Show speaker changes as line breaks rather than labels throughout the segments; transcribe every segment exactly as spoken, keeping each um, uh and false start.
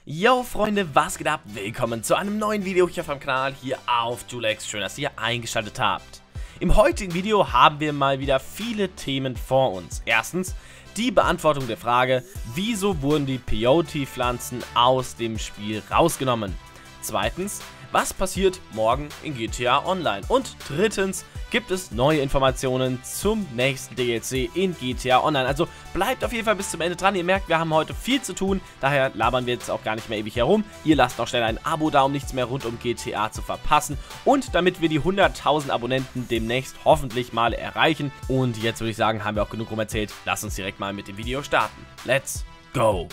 Yo Freunde, was geht ab? Willkommen zu einem neuen Video hier auf meinem Kanal, hier auf Julex. Schön, dass ihr eingeschaltet habt. Im heutigen Video haben wir mal wieder viele Themen vor uns. Erstens, die Beantwortung der Frage, wieso wurden die Peyote-Pflanzen aus dem Spiel rausgenommen? Zweitens, was passiert morgen in G T A Online? Und drittens, gibt es neue Informationen zum nächsten D L C in G T A Online. Also bleibt auf jeden Fall bis zum Ende dran. Ihr merkt, wir haben heute viel zu tun, daher labern wir jetzt auch gar nicht mehr ewig herum. Ihr lasst noch schnell ein Abo da, um nichts mehr rund um G T A zu verpassen. Und damit wir die hunderttausend Abonnenten demnächst hoffentlich mal erreichen. Und jetzt würde ich sagen, haben wir auch genug rum erzählt. Lasst uns direkt mal mit dem Video starten. Let's go!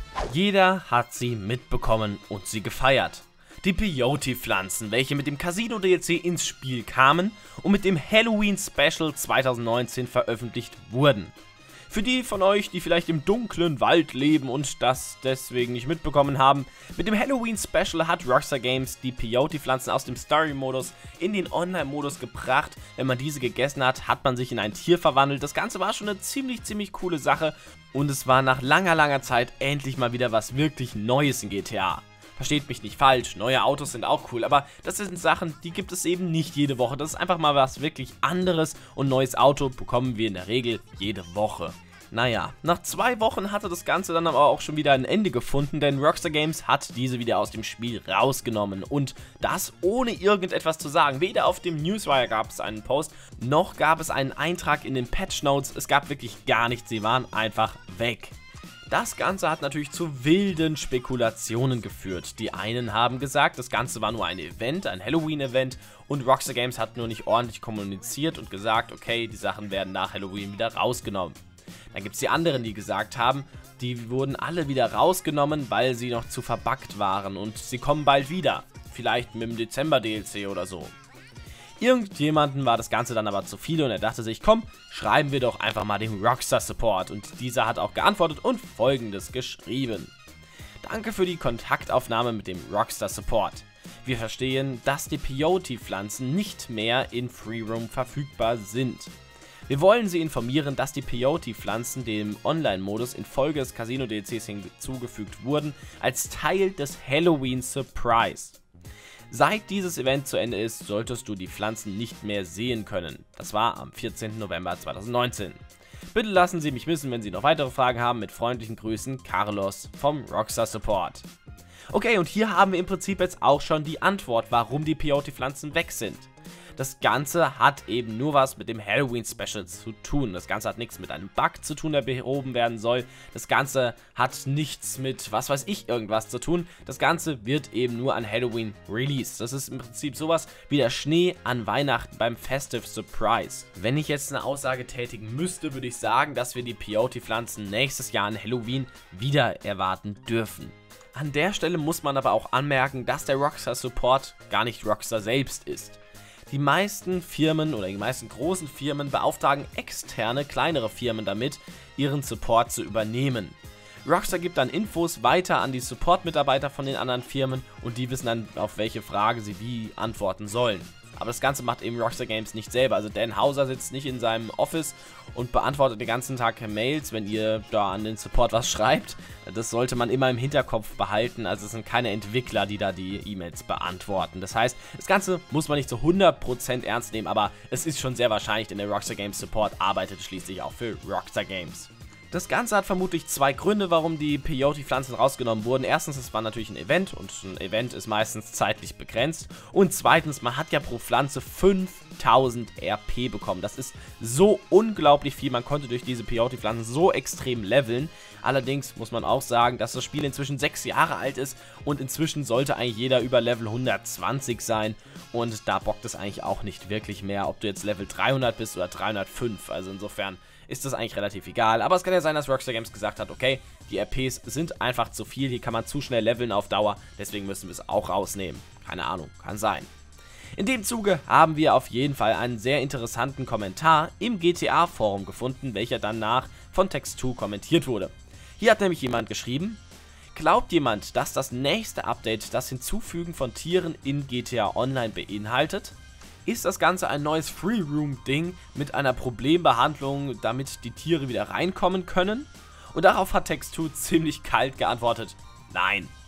Jeder hat sie mitbekommen und sie gefeiert. Die Peyote-Pflanzen, welche mit dem Casino-D L C ins Spiel kamen und mit dem Halloween-Special zweitausendneunzehn veröffentlicht wurden. Für die von euch, die vielleicht im dunklen Wald leben und das deswegen nicht mitbekommen haben, mit dem Halloween-Special hat Rockstar Games die Peyote-Pflanzen aus dem Story-Modus in den Online-Modus gebracht. Wenn man diese gegessen hat, hat man sich in ein Tier verwandelt. Das Ganze war schon eine ziemlich, ziemlich coole Sache und es war nach langer, langer Zeit endlich mal wieder was wirklich Neues in G T A. Versteht mich nicht falsch, neue Autos sind auch cool, aber das sind Sachen, die gibt es eben nicht jede Woche. Das ist einfach mal was wirklich anderes und neues Auto bekommen wir in der Regel jede Woche. Naja, nach zwei Wochen hatte das Ganze dann aber auch schon wieder ein Ende gefunden, denn Rockstar Games hat diese wieder aus dem Spiel rausgenommen und das ohne irgendetwas zu sagen. Weder auf dem Newswire gab es einen Post, noch gab es einen Eintrag in den Patch Notes, es gab wirklich gar nichts, sie waren einfach weg. Das Ganze hat natürlich zu wilden Spekulationen geführt. Die einen haben gesagt, das Ganze war nur ein Event, ein Halloween-Event und Rockstar Games hat nur nicht ordentlich kommuniziert und gesagt, okay, die Sachen werden nach Halloween wieder rausgenommen. Dann gibt es die anderen, die gesagt haben, die wurden alle wieder rausgenommen, weil sie noch zu verbuggt waren und sie kommen bald wieder. Vielleicht mit dem Dezember-D L C oder so. Irgendjemanden war das Ganze dann aber zu viel und er dachte sich, komm, schreiben wir doch einfach mal den Rockstar Support. Und dieser hat auch geantwortet und Folgendes geschrieben. Danke für die Kontaktaufnahme mit dem Rockstar Support. Wir verstehen, dass die Peyote-Pflanzen nicht mehr in Free Roam verfügbar sind. Wir wollen Sie informieren, dass die Peyote-Pflanzen dem Online-Modus infolge des Casino-D L Cs hinzugefügt wurden, als Teil des Halloween Surprise. Seit dieses Event zu Ende ist, solltest du die Pflanzen nicht mehr sehen können. Das war am vierzehnten November zweitausendneunzehn. Bitte lassen Sie mich wissen, wenn Sie noch weitere Fragen haben. Mit freundlichen Grüßen, Carlos vom Rockstar Support. Okay, und hier haben wir im Prinzip jetzt auch schon die Antwort, warum die Peyote-Pflanzen weg sind. Das Ganze hat eben nur was mit dem Halloween-Special zu tun. Das Ganze hat nichts mit einem Bug zu tun, der behoben werden soll. Das Ganze hat nichts mit, was weiß ich, irgendwas zu tun. Das Ganze wird eben nur an Halloween released. Das ist im Prinzip sowas wie der Schnee an Weihnachten beim Festive Surprise. Wenn ich jetzt eine Aussage tätigen müsste, würde ich sagen, dass wir die Peyote-Pflanzen nächstes Jahr an Halloween wieder erwarten dürfen. An der Stelle muss man aber auch anmerken, dass der Rockstar Support gar nicht Rockstar selbst ist. Die meisten Firmen oder die meisten großen Firmen beauftragen externe, kleinere Firmen damit, ihren Support zu übernehmen. Rockstar gibt dann Infos weiter an die Support-Mitarbeiter von den anderen Firmen und die wissen dann, auf welche Frage sie wie antworten sollen. Aber das Ganze macht eben Rockstar Games nicht selber. Also Dan Houser sitzt nicht in seinem Office und beantwortet den ganzen Tag Mails, wenn ihr da an den Support was schreibt. Das sollte man immer im Hinterkopf behalten. Also es sind keine Entwickler, die da die E-Mails beantworten. Das heißt, das Ganze muss man nicht zu hundert Prozent ernst nehmen, aber es ist schon sehr wahrscheinlich, denn der Rockstar Games Support arbeitet schließlich auch für Rockstar Games. Das Ganze hat vermutlich zwei Gründe, warum die Peyote-Pflanzen rausgenommen wurden. Erstens, es war natürlich ein Event und ein Event ist meistens zeitlich begrenzt. Und zweitens, man hat ja pro Pflanze fünftausend R P bekommen. Das ist so unglaublich viel. Man konnte durch diese Peyote-Pflanzen so extrem leveln. Allerdings muss man auch sagen, dass das Spiel inzwischen sechs Jahre alt ist und inzwischen sollte eigentlich jeder über Level hundertzwanzig sein. Und da bockt es eigentlich auch nicht wirklich mehr, ob du jetzt Level dreihundert bist oder dreihundertfünf. Also insofern ist das eigentlich relativ egal. Aber es kann ja sein, dass Rockstar Games gesagt hat, okay, die R Ps sind einfach zu viel, hier kann man zu schnell leveln auf Dauer, deswegen müssen wir es auch rausnehmen. Keine Ahnung, kann sein. In dem Zuge haben wir auf jeden Fall einen sehr interessanten Kommentar im G T A-Forum gefunden, welcher danach von Text zwei kommentiert wurde. Hier hat nämlich jemand geschrieben: Glaubt jemand, dass das nächste Update das Hinzufügen von Tieren in G T A Online beinhaltet? Ist das Ganze ein neues Free-Room-Ding mit einer Problembehandlung, damit die Tiere wieder reinkommen können? Und darauf hat Text zwei ziemlich kalt geantwortet: Nein.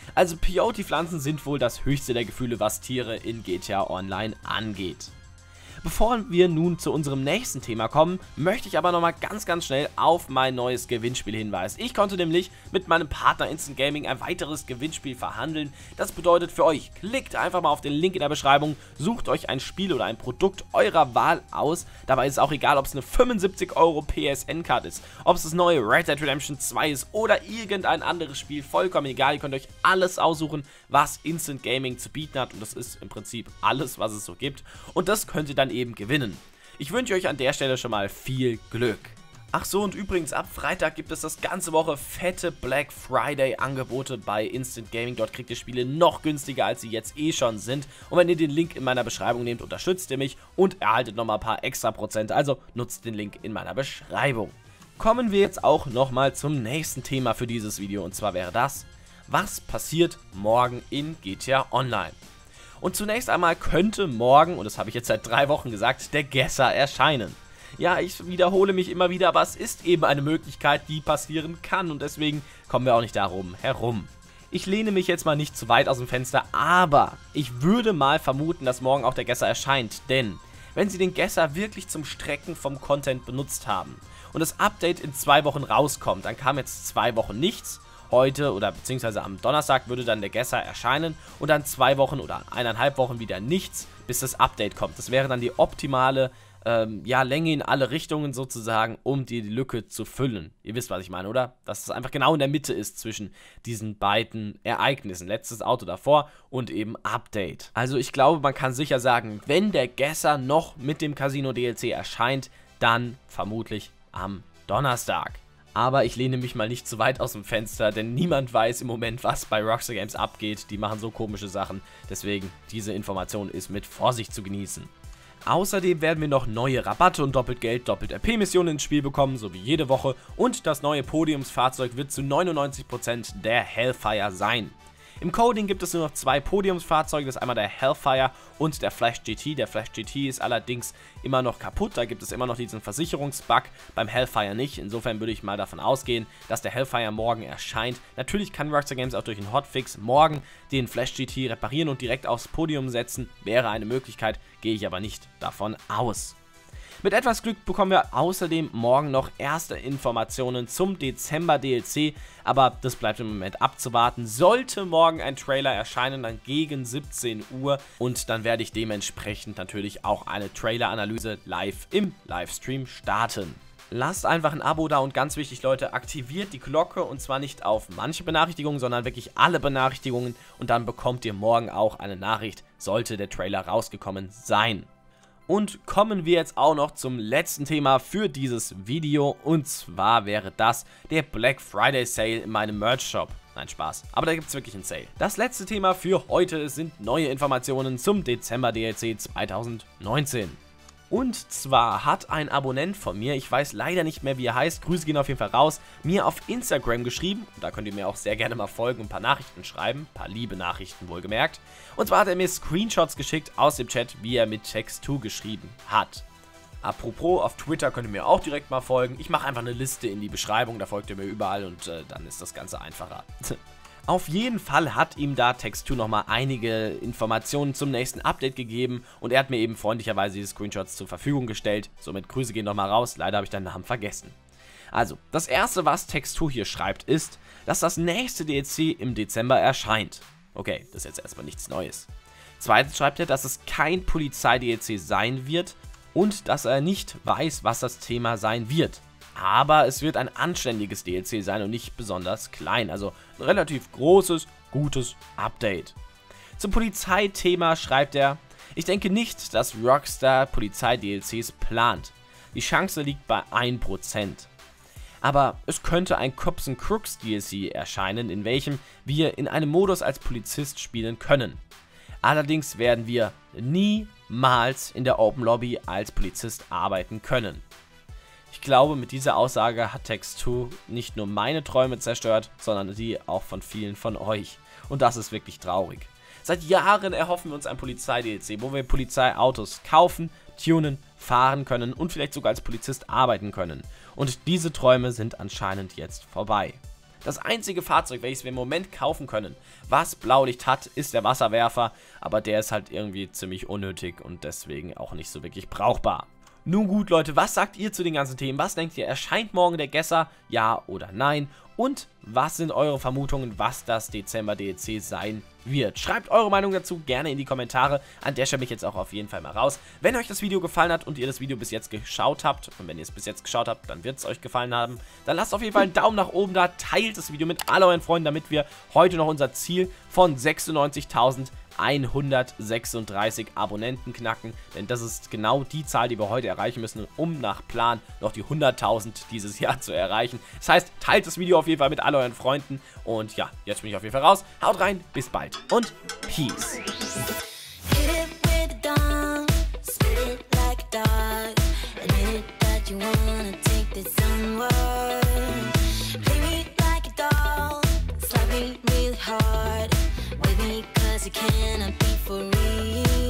Also Peyote-Pflanzen sind wohl das höchste der Gefühle, was Tiere in G T A Online angeht. Bevor wir nun zu unserem nächsten Thema kommen, möchte ich aber nochmal ganz ganz schnell auf mein neues Gewinnspiel hinweisen. Ich konnte nämlich mit meinem Partner Instant Gaming ein weiteres Gewinnspiel verhandeln. Das bedeutet für euch, klickt einfach mal auf den Link in der Beschreibung, sucht euch ein Spiel oder ein Produkt eurer Wahl aus. Dabei ist es auch egal, ob es eine fünfundsiebzig Euro P S N-Card ist, ob es das neue Red Dead Redemption zwei ist oder irgendein anderes Spiel, vollkommen egal. Ihr könnt euch alles aussuchen, was Instant Gaming zu bieten hat, und das ist im Prinzip alles, was es so gibt, und das könnt ihr dann eben gewinnen. Ich wünsche euch an der Stelle schon mal viel Glück. Ach so, und übrigens, ab Freitag gibt es das ganze Woche fette Black Friday Angebote bei Instant Gaming. Dort kriegt ihr Spiele noch günstiger, als sie jetzt eh schon sind. Und wenn ihr den Link in meiner Beschreibung nehmt, unterstützt ihr mich und erhaltet nochmal ein paar extra Prozent. Also nutzt den Link in meiner Beschreibung. Kommen wir jetzt auch nochmal zum nächsten Thema für dieses Video. Und zwar wäre das, was passiert morgen in G T A Online? Und zunächst einmal könnte morgen, und das habe ich jetzt seit drei Wochen gesagt, der Gesser erscheinen. Ja, ich wiederhole mich immer wieder, aber es ist eben eine Möglichkeit, die passieren kann, und deswegen kommen wir auch nicht darum herum. Ich lehne mich jetzt mal nicht zu weit aus dem Fenster, aber ich würde mal vermuten, dass morgen auch der Gesser erscheint, denn wenn sie den Gesser wirklich zum Strecken vom Content benutzt haben und das Update in zwei Wochen rauskommt, dann kam jetzt zwei Wochen nichts. Heute oder beziehungsweise am Donnerstag würde dann der Gesser erscheinen und dann zwei Wochen oder eineinhalb Wochen wieder nichts, bis das Update kommt. Das wäre dann die optimale ähm, ja, Länge in alle Richtungen sozusagen, um die Lücke zu füllen. Ihr wisst, was ich meine, oder? Dass es einfach genau in der Mitte ist zwischen diesen beiden Ereignissen. Letztes Auto davor und eben Update. Also ich glaube, man kann sicher sagen, wenn der Gesser noch mit dem Casino D L C erscheint, dann vermutlich am Donnerstag. Aber ich lehne mich mal nicht zu weit aus dem Fenster, denn niemand weiß im Moment, was bei Rockstar Games abgeht. Die machen so komische Sachen, deswegen diese Information ist mit Vorsicht zu genießen. Außerdem werden wir noch neue Rabatte und doppelt Geld, doppelt R P-Missionen ins Spiel bekommen, so wie jede Woche. Und das neue Podiumsfahrzeug wird zu neunundneunzig Prozent der Hellfire sein. Im Coding gibt es nur noch zwei Podiumsfahrzeuge, das ist einmal der Hellfire und der Flash G T. Der Flash G T ist allerdings immer noch kaputt, da gibt es immer noch diesen Versicherungsbug, beim Hellfire nicht. Insofern würde ich mal davon ausgehen, dass der Hellfire morgen erscheint. Natürlich kann Rockstar Games auch durch einen Hotfix morgen den Flash G T reparieren und direkt aufs Podium setzen. Wäre eine Möglichkeit, gehe ich aber nicht davon aus. Mit etwas Glück bekommen wir außerdem morgen noch erste Informationen zum Dezember D L C, aber das bleibt im Moment abzuwarten. Sollte morgen ein Trailer erscheinen, dann gegen siebzehn Uhr, und dann werde ich dementsprechend natürlich auch eine Trailer-Analyse live im Livestream starten. Lasst einfach ein Abo da und ganz wichtig, Leute, aktiviert die Glocke, und zwar nicht auf manche Benachrichtigungen, sondern wirklich alle Benachrichtigungen, und dann bekommt ihr morgen auch eine Nachricht, sollte der Trailer rausgekommen sein. Und kommen wir jetzt auch noch zum letzten Thema für dieses Video, und zwar wäre das der Black Friday Sale in meinem Merch Shop. Nein, Spaß, aber da gibt es wirklich einen Sale. Das letzte Thema für heute sind neue Informationen zum Dezember D L C zweitausendneunzehn. Und zwar hat ein Abonnent von mir, ich weiß leider nicht mehr, wie er heißt, Grüße gehen auf jeden Fall raus, mir auf Instagram geschrieben, und da könnt ihr mir auch sehr gerne mal folgen und ein paar Nachrichten schreiben, ein paar liebe Nachrichten wohlgemerkt. Und zwar hat er mir Screenshots geschickt aus dem Chat, wie er mit Text zwei geschrieben hat. Apropos, auf Twitter könnt ihr mir auch direkt mal folgen. Ich mache einfach eine Liste in die Beschreibung, da folgt ihr mir überall, und äh, dann ist das Ganze einfacher. Auf jeden Fall hat ihm da Text zwei nochmal einige Informationen zum nächsten Update gegeben, und er hat mir eben freundlicherweise diese Screenshots zur Verfügung gestellt. Somit Grüße gehen nochmal raus, leider habe ich deinen Namen vergessen. Also, das erste, was Text zwei hier schreibt, ist, dass das nächste D L C im Dezember erscheint. Okay, das ist jetzt erstmal nichts Neues. Zweitens schreibt er, dass es kein Polizei-D L C sein wird und dass er nicht weiß, was das Thema sein wird. Aber es wird ein anständiges D L C sein und nicht besonders klein, also ein relativ großes, gutes Update. Zum Polizeithema schreibt er, ich denke nicht, dass Rockstar Polizei-D L Cs plant. Die Chance liegt bei ein Prozent. Aber es könnte ein Cops and Crooks D L C erscheinen, in welchem wir in einem Modus als Polizist spielen können. Allerdings werden wir niemals in der Open Lobby als Polizist arbeiten können. Ich glaube, mit dieser Aussage hat Text zwei nicht nur meine Träume zerstört, sondern die auch von vielen von euch. Und das ist wirklich traurig. Seit Jahren erhoffen wir uns ein Polizei-D L C, wo wir Polizeiautos kaufen, tunen, fahren können und vielleicht sogar als Polizist arbeiten können. Und diese Träume sind anscheinend jetzt vorbei. Das einzige Fahrzeug, welches wir im Moment kaufen können, was Blaulicht hat, ist der Wasserwerfer, aber der ist halt irgendwie ziemlich unnötig und deswegen auch nicht so wirklich brauchbar. Nun gut, Leute, was sagt ihr zu den ganzen Themen? Was denkt ihr, erscheint morgen der Gesser? Ja oder nein? Und was sind eure Vermutungen, was das Dezember-D L C sein wird? Schreibt eure Meinung dazu gerne in die Kommentare. An der Stelle bin ich jetzt auch auf jeden Fall mal raus. Wenn euch das Video gefallen hat und ihr das Video bis jetzt geschaut habt, und wenn ihr es bis jetzt geschaut habt, dann wird es euch gefallen haben, dann lasst auf jeden Fall einen Daumen nach oben da, teilt das Video mit all euren Freunden, damit wir heute noch unser Ziel von sechsundneunzigtausendeinhundertsechsunddreißig Abonnenten knacken, denn das ist genau die Zahl, die wir heute erreichen müssen, um nach Plan noch die hunderttausend dieses Jahr zu erreichen. Das heißt, teilt das Video auf jeden Fall mit all euren Freunden und ja, jetzt bin ich auf jeden Fall raus. Haut rein, bis bald und Peace.
You cannot be for real.